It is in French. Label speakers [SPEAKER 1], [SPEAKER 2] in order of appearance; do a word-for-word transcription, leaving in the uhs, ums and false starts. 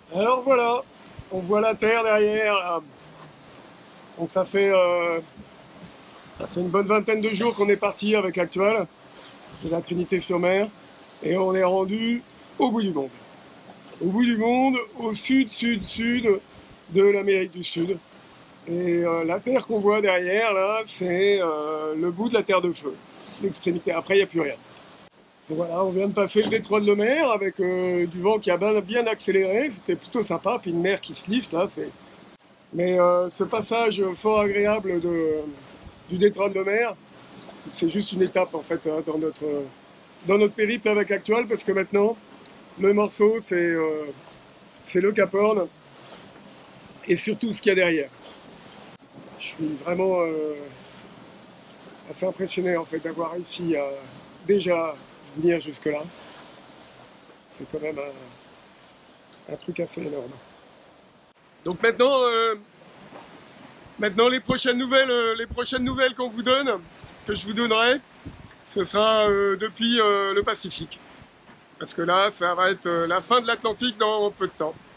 [SPEAKER 1] Alors voilà, on voit la Terre derrière là. Donc ça fait, euh, ça fait une bonne vingtaine de jours qu'on est parti avec Actual de la Trinité-sur-Mer et on est rendu au bout du monde. Au bout du monde, au sud, sud, sud de l'Amérique du Sud. Et euh, la Terre qu'on voit derrière là, c'est euh, le bout de la Terre de Feu, l'extrémité. Après, il n'y a plus rien. Et voilà, on vient de passer le détroit de Lemaire avec euh, du vent qui a bien, bien accéléré. C'était plutôt sympa, puis une mer qui se lisse là, c'est mais euh, ce passage fort agréable de, du détroit de Lemaire, c'est juste une étape en fait hein, dans, notre, dans notre périple avec Actual, parce que maintenant, le morceau, c'est euh, c'est le Cap Horn et surtout ce qu'il y a derrière. Je suis vraiment euh, assez impressionné en fait d'avoir réussi à déjà venir jusque-là. C'est quand même un, un truc assez énorme. Donc maintenant, euh, Maintenant, les prochaines nouvelles, euh, les prochaines nouvelles qu'on vous donne, que je vous donnerai, ce sera euh, depuis euh, le Pacifique. Parce que là, ça va être euh, la fin de l'Atlantique dans peu de temps.